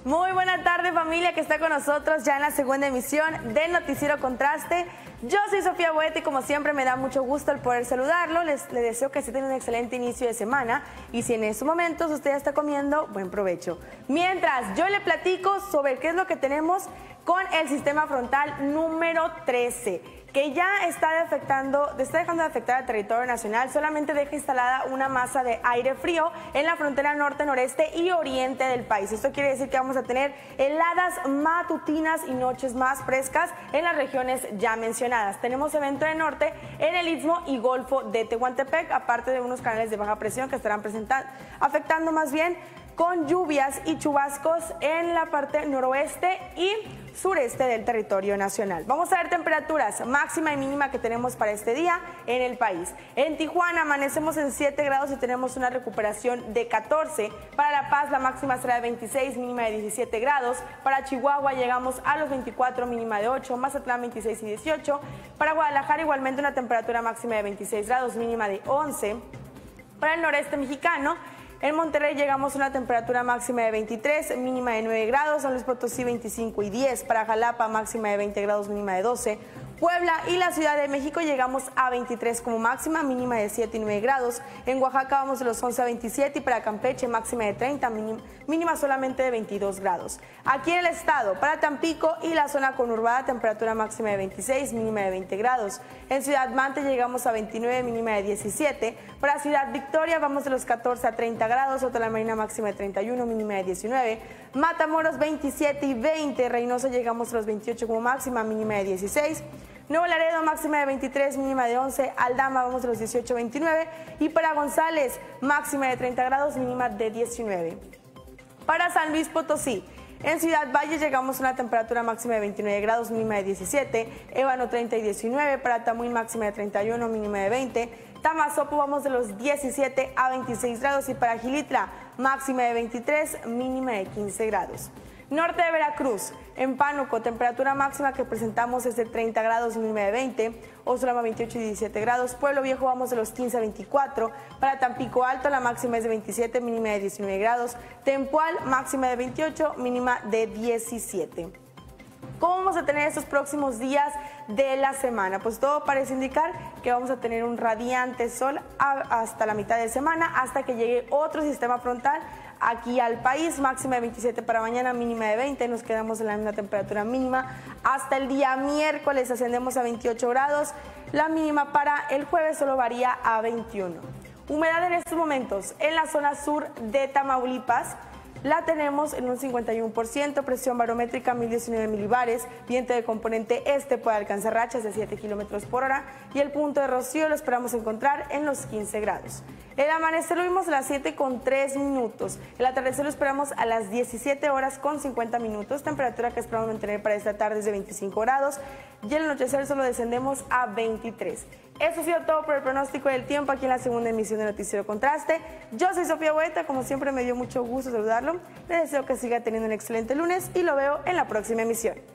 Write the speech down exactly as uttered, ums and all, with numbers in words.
Muy buena tarde, familia que está con nosotros ya en la segunda emisión del Noticiero Contraste. Yo soy Sofía Boete y como siempre me da mucho gusto el poder saludarlo. Les, les deseo que se tengan un excelente inicio de semana y si en estos momentos usted ya está comiendo, buen provecho. Mientras yo le platico sobre qué es lo que tenemos con el sistema frontal número trece, que ya está, afectando, está dejando de afectar al territorio nacional. Solamente deja instalada una masa de aire frío en la frontera norte, noreste y oriente del país. Esto quiere decir que vamos a tener heladas matutinas y noches más frescas en las regiones ya mencionadas. Tenemos evento de norte en el Istmo y Golfo de Tehuantepec, aparte de unos canales de baja presión que estarán presentando, afectando más bien con lluvias y chubascos en la parte noroeste y sureste del territorio nacional. Vamos a ver temperaturas máxima y mínima que tenemos para este día en el país. En Tijuana amanecemos en siete grados y tenemos una recuperación de catorce. Para La Paz la máxima será de veintiséis, mínima de diecisiete grados. Para Chihuahua llegamos a los veinticuatro, mínima de ocho. Mazatlán veintiséis y dieciocho. Para Guadalajara igualmente una temperatura máxima de veintiséis grados, mínima de once. Para el noreste mexicano, en Monterrey llegamos a una temperatura máxima de veintitrés, mínima de nueve grados. San Luis Potosí veinticinco y diez. Para Jalapa máxima de veinte grados, mínima de doce. Puebla y la Ciudad de México llegamos a veintitrés como máxima, mínima de siete y nueve grados. En Oaxaca vamos de los once a veintisiete y para Campeche máxima de treinta, mínima solamente de veintidós grados. Aquí en el estado, para Tampico y la zona conurbada, temperatura máxima de veintiséis, mínima de veinte grados. En Ciudad Mante llegamos a veintinueve, mínima de diecisiete. Para Ciudad Victoria vamos de los catorce a treinta grados, Sota la Marina máxima de treinta y uno, mínima de diecinueve. Matamoros veintisiete y veinte, Reynosa llegamos a los veintiocho como máxima, mínima de dieciséis. Nuevo Laredo máxima de veintitrés, mínima de once. Aldama vamos de los dieciocho a veintinueve. Y para González máxima de treinta grados, mínima de diecinueve. Para San Luis Potosí, en Ciudad Valle llegamos a una temperatura máxima de veintinueve grados, mínima de diecisiete. Ébano treinta y diecinueve. Para Tamuín máxima de treinta y uno, mínima de veinte. Tamazopo vamos de los diecisiete a veintiséis grados y para Gilitla máxima de veintitrés, mínima de quince grados. Norte de Veracruz, en Pánuco, temperatura máxima que presentamos es de treinta grados, mínima de veinte. Osolama veintiocho y diecisiete grados. Pueblo Viejo vamos de los quince a veinticuatro. Para Tampico Alto la máxima es de veintisiete, mínima de diecinueve grados. Tempual máxima de veintiocho, mínima de diecisiete. ¿Cómo vamos a tener estos próximos días de la semana? Pues todo parece indicar que vamos a tener un radiante sol hasta la mitad de semana, hasta que llegue otro sistema frontal aquí al país. Máxima de veintisiete para mañana, mínima de veinte. Nos quedamos en la misma temperatura mínima hasta el día miércoles. Ascendemos a veintiocho grados. La mínima para el jueves solo varía a veintiuno. Humedad en estos momentos en la zona sur de Tamaulipas la tenemos en un cincuenta y uno por ciento, presión barométrica mil diecinueve milibares, viento de componente este puede alcanzar rachas de siete kilómetros por hora y el punto de rocío lo esperamos encontrar en los quince grados. El amanecer lo vimos a las siete con tres minutos, el atardecer lo esperamos a las diecisiete horas con cincuenta minutos, temperatura que esperamos mantener para esta tarde es de veinticinco grados y el anochecer solo descendemos a veintitrés. Eso ha sido todo por el pronóstico del tiempo aquí en la segunda emisión de Noticiero Contraste. Yo soy Sofía Boeta, como siempre me dio mucho gusto saludarlo. Les deseo que siga teniendo un excelente lunes y lo veo en la próxima emisión.